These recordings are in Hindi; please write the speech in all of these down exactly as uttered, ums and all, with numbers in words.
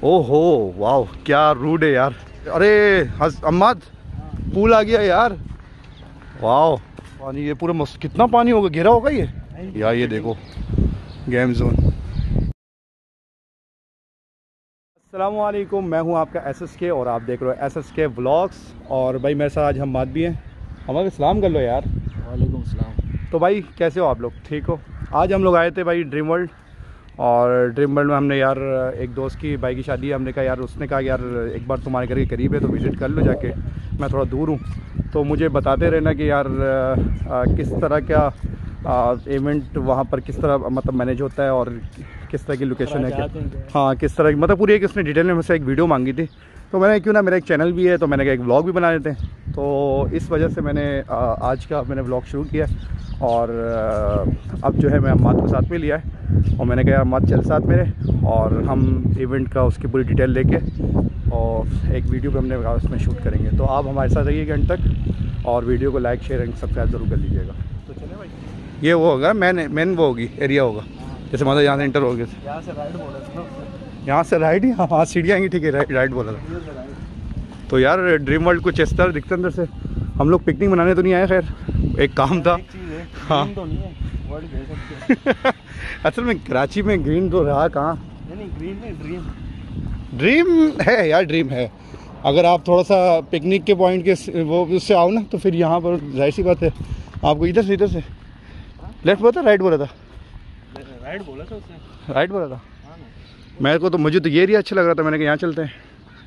ओहो वाह, क्या रूड है यार। अरे अम्माद, पूल आ गया यार। वाह पानी, ये पूरा मस्त, कितना पानी होगा, घेरा होगा ये यार। ये देखो गेम जोन। अस्सलामुअलैकुम, मैं हूं आपका एस एस के और आप देख रहे हो एस एस के व्लॉग्स। और भाई मेरे साथ आज हम्माद भी हैं। हमारे सलाम कर लो यार। वालेकुम सलाम। तो भाई कैसे हो आप लोग, ठीक हो? आज हम लोग आए थे भाई ड्रीम वर्ल्ड, और ड्रीम वर्ल्ड में हमने यार एक दोस्त की भाई की शादी है। हमने कहा यार, उसने कहा यार एक बार तुम्हारे घर के करीब है तो विज़िट कर लो जाके। मैं थोड़ा दूर हूँ तो मुझे बताते रहना कि यार आ, किस तरह का इवेंट वहाँ पर किस तरह मतलब मैनेज होता है और किस तरह की लोकेशन है क्या। हाँ, किस तरह की मतलब पूरी एक उसने डिटेल में मुझसे एक वीडियो मांगी थी। तो मैंने क्यों ना, मेरा एक चैनल भी है तो मैंने कहा एक व्लॉग भी बना लेते हैं। तो इस वजह से मैंने आ, आज का मैंने व्लॉग शुरू किया। और आ, अब जो है मैं अम्माद को साथ में लिया है और मैंने कहा अम्माद चल साथ मेरे, और हम इवेंट का उसकी पूरी डिटेल लेके और एक वीडियो भी हमने उसमें शूट करेंगे। तो आप हमारे साथ रहिएगा एंड तक, और वीडियो को लाइक शेयर एंड सब्सक्राइब ज़रूर कर लीजिएगा। तो चले भाई, ये वो होगा मेन मेन वो होगी एरिया होगा, जैसे मतलब यहाँ से इंटर हो गया। यहाँ से राइट बोला था, यहाँ से राइट ही, हाँ हाँ सीढ़ियाँ आएंगी, ठीक है राइट राइट बोला था। तो यार ड्रीम वर्ल्ड कुछ इस तरह दिखता अंदर से। हम लोग पिकनिक मनाने तो नहीं आए, खैर एक काम था। हाँ तो नहीं है, वर्ड दे सकते हैं। असल में कराची में ग्रीन तो रहा कहाँ, नहीं ग्रीन नहीं, ड्रीम ड्रीम है यार, ड्रीम है। अगर आप थोड़ा सा पिकनिक के पॉइंट के वो उससे आओ ना तो फिर यहाँ पर जाहिर सी बात है आपको इधर से इधर से लेफ्ट बोला था राइट बोला था, राइट बोला था उसने, राइट बोला था। मेरे को तो मुझे तो ये एरिया अच्छा लग रहा था, मैंने कहा यहाँ चलते हैं।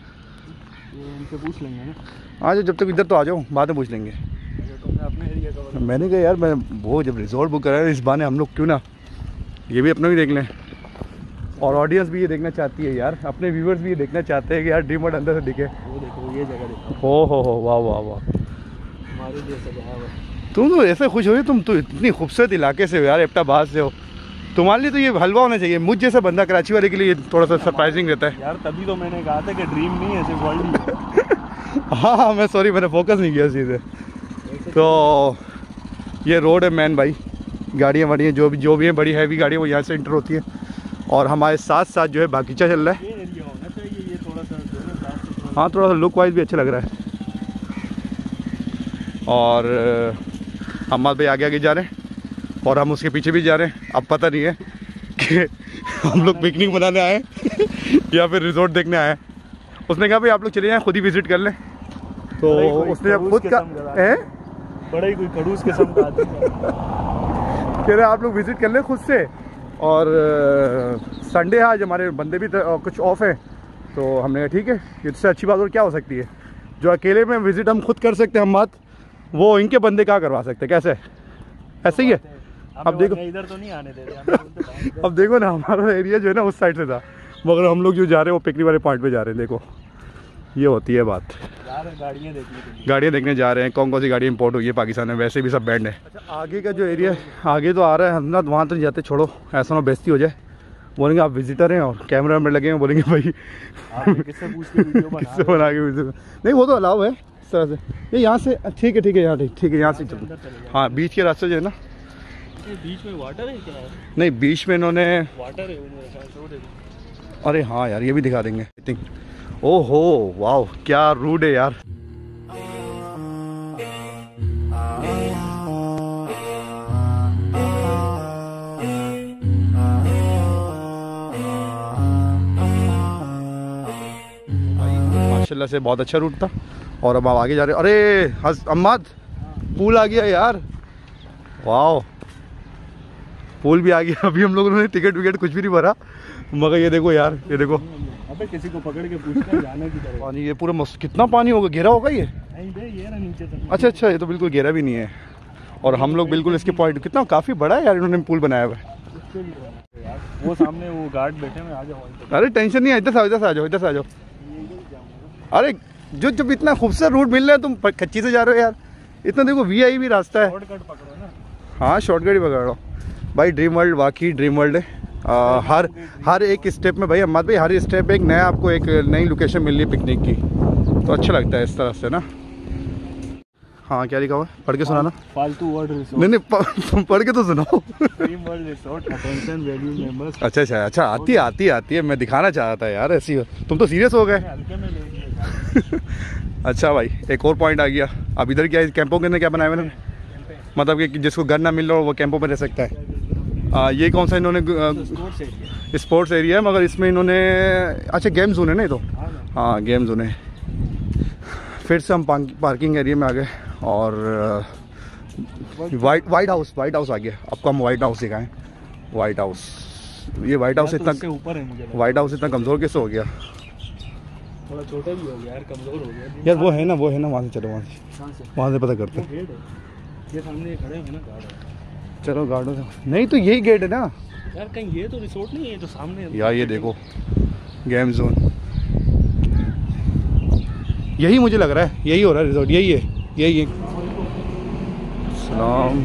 इनसे पूछ लेंगे ना, आ जाओ, जब तक इधर तो आ जाओ, बाद में पूछ लेंगे। तुमने अपने एरिया का, मैंने कहा यार मैं वो जब रिजॉर्ट बुक करा है इस बहाने हम लोग क्यों ना ये भी अपना भी देख लें, और ऑडियंस भी ये देखना चाहती है यार, अपने व्यूअर्स भी ये देखना चाहते हैं कि यार ड्रीम वर्ल्ड अंदर से दिखे। वो देखो ये जगह देखो, हो हो हो वाह वाह वाह, हमारे लिए सजाया हुआ। तुम तो ऐसे खुश हो रही, तुम तो इतनी खूबसूरत इलाके से हो यार, एबटाबाद से हो। तुम्हारे लिए तो ये हलवा होना चाहिए, मुझ जैसा बंदा कराची वाले के लिए थोड़ा सा सरप्राइजिंग रहता है यार। तभी तो मैंने कहा था कि ड्रीम नहीं है, सिर्फ वर्ल्ड ही है। हाँ हाँ मैं सॉरी, मैंने फोकस नहीं किया इस चीज़ से। तो ये रोड है मैन भाई, गाड़ियाँ वाड़ियाँ जो भी जो भी हैं बड़ी हैवी गाड़ियाँ वो यहाँ से इंटर होती हैं, और हमारे साथ साथ जो है बागीचा चल रहा है। ये एरिया होना चाहिए, ये थोड़ा सा, हाँ थोड़ा सा लुक वाइज भी अच्छा लग रहा है। और हमारे भाई आगे आगे जा रहे हैं और हम उसके पीछे भी जा रहे हैं। अब पता नहीं है कि हम लोग पिकनिक मनाने आए या फिर रिजॉर्ट देखने आए। उसने कहा भाई आप लोग चले जाएँ, खुद ही विजिट कर लें। तो उसने जब खुद का है बड़ा ही कोई खड़ूस किस्म का आदमी कह रहे आप लोग विजिट कर लें खुद से। और संडे है आज, हमारे बंदे भी कुछ ऑफ है, तो हमने कहा ठीक है, इससे अच्छी बात और क्या हो सकती है। जो अकेले में विजिट हम खुद कर सकते हैं हम बात, वो इनके बंदे क्या करवा सकते हैं, कैसे ऐसे ही है। अब देखो इधर तो नहीं आने दे रहे। अब देखो ना, हमारा एरिया जो है ना उस साइड से था, मगर हम लोग जो जा रहे हैं वो पिकनिक वाले पॉइंट पे जा रहे हैं। देखो ये होती है बात, गाड़ियाँ देखने गाड़ियाँ देखने जा रहे हैं। कौन कौन सी गाड़ी इंपोर्ट हुई है पाकिस्तान में, वैसे भी सब बैंड है। अच्छा आगे का जो एरिया है आगे तो आ रहा है, हम ना वहाँ तो नहीं जाते, छोड़ो ऐसा ना बेइज्जती हो जाए। बोलेंगे आप विजिटर हैं और कैमरा में लगे हैं, बोलेंगे भाई किससे पूछ के वीडियो बना किससे बना के वीडियो। नहीं वो तो अलाउ है इस तरह से, ये यहाँ से ठीक है ठीक है यहाँ ठीक ठीक है यहाँ से चलो। हाँ बीच के रास्ते जो है ना, बीच में वाटर है क्या? नहीं बीच में इन्होंने वाटर है। अरे हाँ यार ये भी दिखा देंगे आई थिंक। ओहो वाह, क्या रूड है यार। माशाल्लाह से बहुत अच्छा रूट था। और अब आप आगे जा रहे हो। अरे अम्माद, पूल आ गया यार, वाह पूल भी आ गया। अभी हम लोगों ने टिकट विकेट कुछ भी नहीं भरा, मगर ये देखो यार, ये देखो। अबे किसी को पकड़ के पूछना है जाने की तरफ। पानी ये पूरा मस्त, कितना पानी होगा, घेरा होगा ये? नहीं बे, ये ना नीचे तक। अच्छा अच्छा, ये तो बिल्कुल घेरा भी नहीं है। और हम लोग बिल्कुल इसके पॉइंट, कितना काफ़ी बड़ा है यार इन्होंने पूल बनाया हुआ है। वो सामने वो गार्ड बैठे हैं, आ जाओ। अरे टेंशन नहीं है, इधर से इधर से आ जाओ, इधर से आ जाओ। अरे जो जब इतना खूबसूरत रूट मिल रहा है तुम कच्ची से जा रहे हो यार, इतना देखो वी आई भी रास्ता है। शॉर्टकट पकड़ो ना। हाँ शॉर्टकट ही पकड़ लो भाई। ड्रीम वर्ल्ड वाकई ड्रीम वर्ल्ड है। आ, हर हर एक स्टेप में भाई अम्माद भाई, हर स्टेप एक नया आपको एक नई लोकेशन मिल रही है पिकनिक की, तो अच्छा लगता है इस तरह से ना। हाँ क्या लिखा हुआ है, पढ़ के सुनाना। फालतू वर्ड रिसोर्ट। नहीं नहीं पढ़ के तो सुनाओ। Dream world resort attention value members. अच्छा अच्छा अच्छा, आती है आती है आती है, मैं दिखाना चाह रहा था यार ऐसी। तुम तो सीरियस हो गए। हल्के में ले लिया। अच्छा भाई, एक और पॉइंट आ गया। अब इधर क्या कैंपों के अंदर क्या बनाया मैंने, मतलब कि जिसको घर ना मिल रहा हो वो कैंपों में रह सकता है। आ, ये कौन सा इन्होंने स्पोर्ट्स एरिया है, मगर इसमें इन्होंने अच्छा गेम जोन है ना ये तो। हाँ गेम जोन है। फिर से हम पार्किंग एरिया में आ गए और white white house white house आ गया। आपको हम वाइट हाउस दिखाएं। वाइट हाउस, ये वाइट हाउस इतना ऊपर है मुझे। वाइट हाउस इतना कमज़ोर कैसे हो गया? थोड़ा छोटा भी हो गया यार, कमज़ोर हो गया यार। वो है ना वो है ना वहाँ से चलो, वहाँ से वहाँ से पता करते हैं। ये सामने खड़े हैं ना गार्ड। चलो गार्डों से। नहीं तो यही गेट है ना यार, कहीं ये तो रिसोर्ट नहीं है, ये तो सामने यार। ये देखो गेम जोन, यही मुझे लग रहा है, यही हो रहा है रिसोर्ट, यही है यही है। सलाम।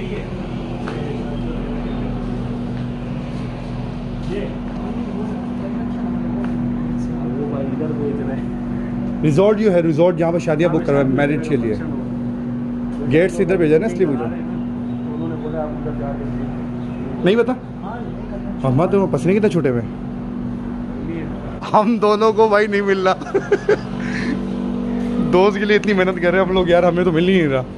रिजॉर्ट जो है, रिजॉर्ट जहाँ पर शादियाँ बुक करवा मैरिज के लिए। गेट से इधर भेजा ना, इसलिए मुझे नहीं पता। हम तो पसीने कितने छोटे में, हम दोनों को भाई नहीं मिल रहा। दोस्त के लिए इतनी मेहनत कर रहे हैं हम लोग यार, हमें तो मिल ही नहीं रहा।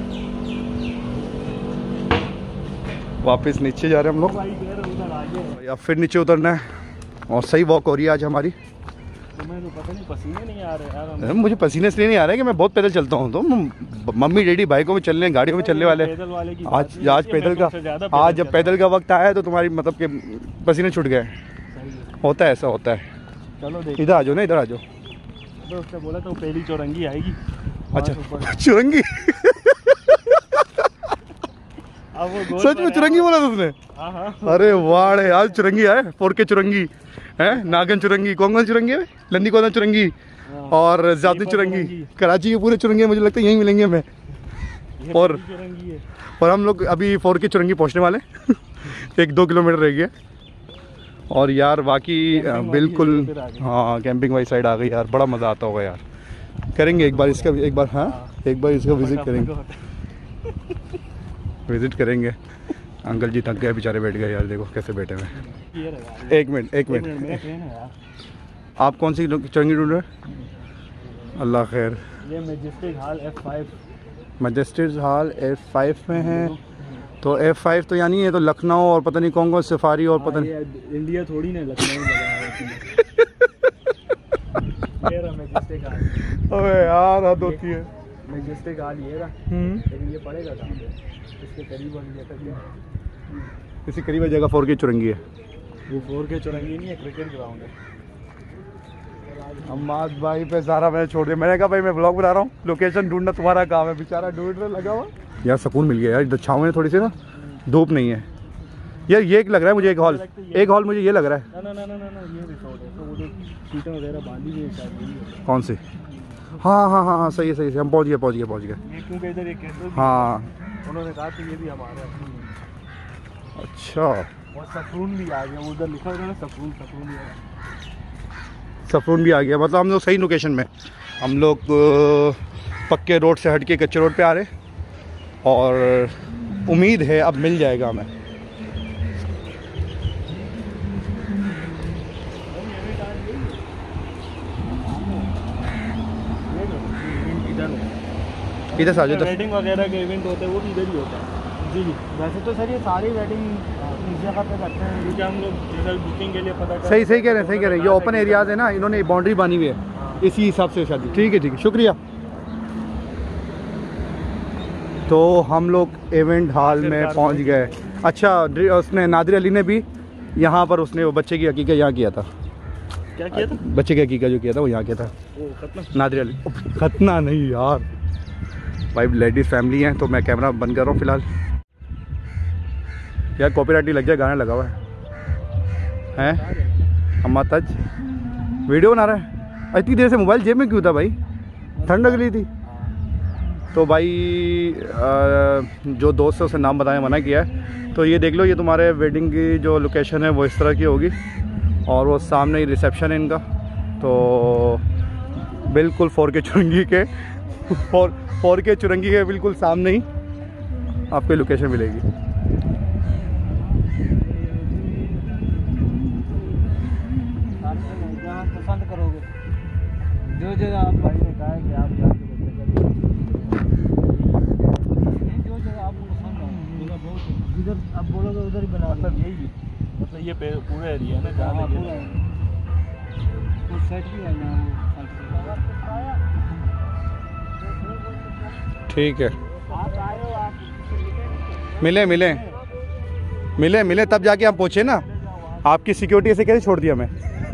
वापस नीचे जा रहे हैं हम लोग, या फिर नीचे उतरना है। और सही वॉक हो रही है आज हमारी। तुम्हें तो पता नहीं पसीने नहीं आ रहे यार। मुझे पसीने इसलिए नहीं आ रहे कि मैं बहुत पैदल चलता हूँ। तो मम्मी डैडी बाइकों में चल रहे हैं, गाड़ियों में चलने वाले। आज आज पैदल का आज जब पैदल का वक्त आया है तो तुम्हारी मतलब के पसीने छूट गए। होता है, ऐसा होता है। चलो इधर आ जाओ ना, इधर आ जाओ। तो उसने बोला तो पहली चौरंगी आएगी। अच्छा चुरंगी। अब वो सच में चुरंगी बोला तुमने? हाँ हाँ। अरे वाह, आज चुरंगी आए। फोर के चुरंगी है, नागन चुरंगी, कौन कौन चुरंगी है, लंदी कौन चुरंगी और जाती चुरंगी। कराची के पूरे चुरंगी मुझे लगता है यहीं मिलेंगे हमें। और और हम लोग अभी फोर के चुरंगी पहुंचने वाले। एक दो किलोमीटर रह गया। और यार बाकी बिल्कुल हाँ, कैंपिंग वाली साइड आ गई यार। बड़ा मज़ा आता होगा यार। करेंगे एक बार इसका एक बार हाँ एक बार इसका विजिट करेंगे विजिट करेंगे। अंकल जी थक गए बेचारे, बैठ गए यार। देखो कैसे बैठे हुए। एक मिनट एक मिनट, आप कौन सी चुरंगी ढूंढ रहे हैं? अल्लाह खैर। ये majestic hall F five. Majestic hall F five में है। तो एफ फाइव तो यानी ये तो लखनऊ और पता नहीं कौन कौन सफारी और पता नहीं। इंडिया थोड़ी ना, लखनऊ अबे यार हद होती है। मैजेस्टिक हॉल ये रहा, लेकिन ये पड़ेगा कहाँ पे? इसके करीब वाली जगह, इसी करीब जगह फोर के चुरंगी है। वो फोर के चुरंगी नहीं है, क्रिकेट ग्राउंड है। अम्माद भाई पे सारा मैंने छोड़ दिया। मैंने कहा भाई मैं ब्लॉग बना रहा हूँ, लोकेशन ढूंढना तुम्हारा काम है। बेचारा ढूंढ रहा लगा हुआ यार। सुकून मिल गया यार, इधर छाँव में थोड़ी सी ना, धूप नहीं है यार। ये एक लग रहा है मुझे, एक हॉल एक हॉल मुझे ये लग रहा है। ना ना ना ना ना ये रिसोर्ट है, तो वो जो सीटें वगैरह बांधी हुई है शायद। कौन सी? हाँ हाँ हाँ हाँ सही है सही है। हम पहुँच गए पहुँच गए पहुँच गए। क्योंकि इधर एक हाँ उन्होंने कहा कि ये भी हमारे अपनी। अच्छा, और सफरून भी आ गया, उधर लिखा हुआ है सफरून। सफरून भी आ सफरून भी आ गया। मतलब हम लोग सही लोकेशन में, हम लोग पक्के रोड से हट के कच्चे रोड पे आ रहे। और उम्मीद है अब मिल जाएगा हमें। इधर से आ जाओ। वेडिंग वगैरह के इवेंट होते हैं वो भी इधर ही होता है। जी जी। वैसे तो सर ये सारी वेडिंग इस जगह पे करते हैं, क्योंकि हम लोग जैसा बुकिंग के लिए पता कर। सही सही कह रहे हैं सही कह रहे हैं। ये ओपन एरियाज है ना, इन्होंने बाउंड्री बानी हुई है, इसी हिसाब से शादी। ठीक है ठीक है, शुक्रिया। तो हम लोग इवेंट हॉल में पहुंच गए। अच्छा, उसने नादिर अली ने भी यहाँ पर उसने वो बच्चे की हकीकत यहाँ किया था। क्या किया था? बच्चे की हकीकत जो किया था वो यहाँ किया था। ओ, खतना? नादिर अली। खतना नहीं यार भाई, लेडीज़ फैमिली है तो मैं कैमरा बंद कर रहा हूँ फ़िलहाल। यार कॉपीराइट लग जाए, गाना लगा हुआ है हैं। अम्मा तज वीडियो बना रहा है। इतनी देर से मोबाइल जेब में क्यों था भाई? ठंड लग रही थी। तो भाई जो दोस्त है उसे नाम बताने मना किया है। तो ये देख लो, ये तुम्हारे वेडिंग की जो लोकेशन है वो इस तरह की होगी। और वो सामने ही रिसेप्शन है इनका। तो बिल्कुल फोर के चुरंगी के फोर फोर के चुरंगी के बिल्कुल सामने ही आपको लोकेशन मिलेगी। जहाँ पसंद करोगे, जो जगह आप भाई ने कहा है कि आप जाके जो जगह आपको पसंद है, जगह बहुत है, जिधर आप बोलोगे उधर ही बना। मतलब यही मतलब ये पूरा एरिया है ना जहाँ पूरा उस साइड भी है यहाँ। ठीक है, मिले मिले मिले मिले तब जाके हम पहुँचे ना। आपकी सिक्योरिटी ऐसे कैसे छोड़ दिया मैं।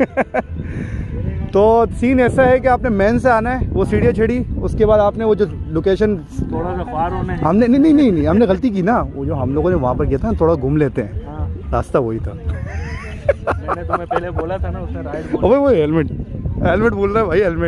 तो सीन ऐसा है कि आपने मेन से आना है, वो सीढ़ियाँ छड़ी, उसके बाद आपने वो जो लोकेशन थोड़ा सा पार होना है। हमने नहीं नहीं नहीं नहीं हमने गलती की ना, वो जो हम लोगों ने वहाँ पर किया था ना, थोड़ा घूम लेते हैं। हाँ। रास्ता वही था। मैंने तुम्हें पहले बोला था ना, उसने राइट बोला। ओए वो हेलमेट हेलमेट बोल रहा है भाई, हेलमेट।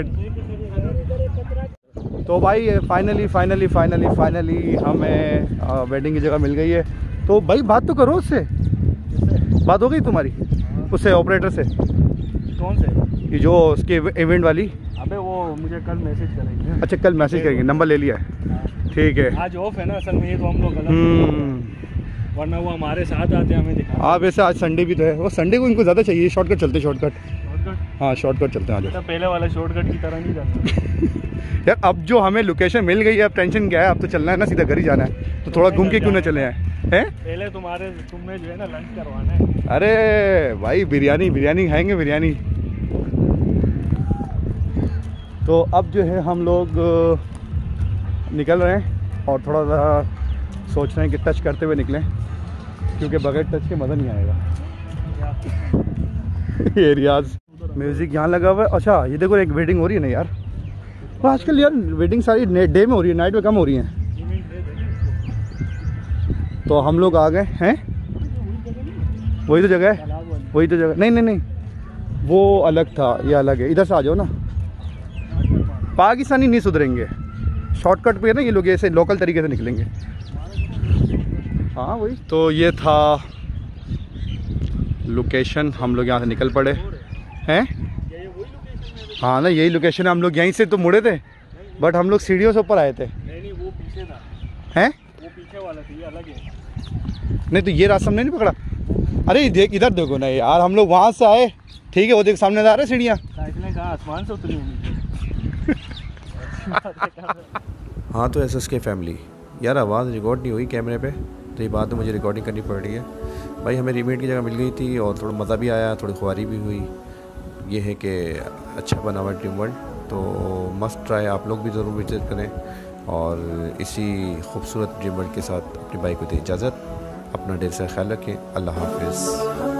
तो भाई फाइनली फाइनली फाइनली फाइनली हमें वेडिंग की जगह मिल गई है। तो भाई बात तो करो उससे, बात हो गई तुम्हारी उससे, ऑपरेटर से? कौन से? ये जो उसके इवेंट वाली। अबे वो मुझे कल मैसेज करेंगे। अच्छा कल मैसेज करेंगे, नंबर ले लिया है। ठीक है, आज ऑफ है ना असल में, ये तो हम लोग गलत, वरना वो हमारे साथ आते हैं हमें दिखा। हाँ वैसे आज संडे भी तो है, वो संडे को इनको ज़्यादा चाहिए। शॉर्टकट चलते, शॉर्टकट। हाँ शॉर्टकट चलते हैं आज। तो पहले वाला शॉर्टकट की तरह नहीं जाना। यार अब जो हमें लोकेशन मिल गई है, अब टेंशन क्या है, अब तो चलना है ना, सीधा घर ही जाना है। तो थोड़ा घूम के क्यों ना चले आए हैं? पहले तुम्हारे तुम्हें जो है ना लंच करवाना है। अरे भाई बिरयानी बिरयानी खाएंगे, बिरयानी। तो अब जो है हम लोग निकल रहे हैं और थोड़ा सा सोच रहे हैं कि टच करते हुए निकलें, क्योंकि बगैर टच के मज़ा नहीं आएगा। ये रियाज म्यूज़िक यहाँ लगा हुआ है। अच्छा ये देखो एक वेडिंग हो रही है ना यार, तो आजकल यार वेडिंग सारी डे में हो रही है, नाइट में कम हो रही है। तो हम लोग आ गए हैं, वही तो जगह है, वही तो जगह। नहीं नहीं नहीं वो अलग था, ये अलग है। इधर से आ जाओ ना, पाकिस्तानी नहीं सुधरेंगे। शॉर्टकट पे है ना ये लोग, ऐसे लोकल तरीके से निकलेंगे। हाँ वही तो, ये था लोकेशन। हम लोग यहाँ से निकल पड़े हैं। हाँ ना यही लोकेशन है। हम लोग यहीं से तो मुड़े थे, बट हम लोग सीढ़ियों से ऊपर आए थे। नहीं नहीं वो पीछे था। हैं? वो पीछे वाला था, ये अलग है। नहीं तो ये रास्ता हमने नहीं पकड़ा। अरे देख इधर देखो ना यार, हम लोग वहाँ से आए, ठीक है, वो देख सामने आ रहा है सीढ़ियाँ। साइकिलें कहाँ आसमान से उतरी होंगी। हाँ तो एस एस के फैमिली यार, आवाज़ रिकॉर्ड नहीं हुई कैमरे पे, तो ये बात तो मुझे रिकॉर्डिंग करनी पड़ रही है। भाई हमें रीमेड की जगह मिल गई थी और थोड़ा मज़ा भी आया, थोड़ी ख्वारी भी हुई। ये है कि अच्छा बना हुआ ड्रीम वर्ल्ड, तो मस्ट ट्राई, आप लोग भी ज़रूर विजिट करें। और इसी खूबसूरत ड्रीम वर्ल्ड के साथ अपनी बाइक को दी इजाज़त। अपना ढेर सारा ख्याल रखें। अल्लाह हाफिज़।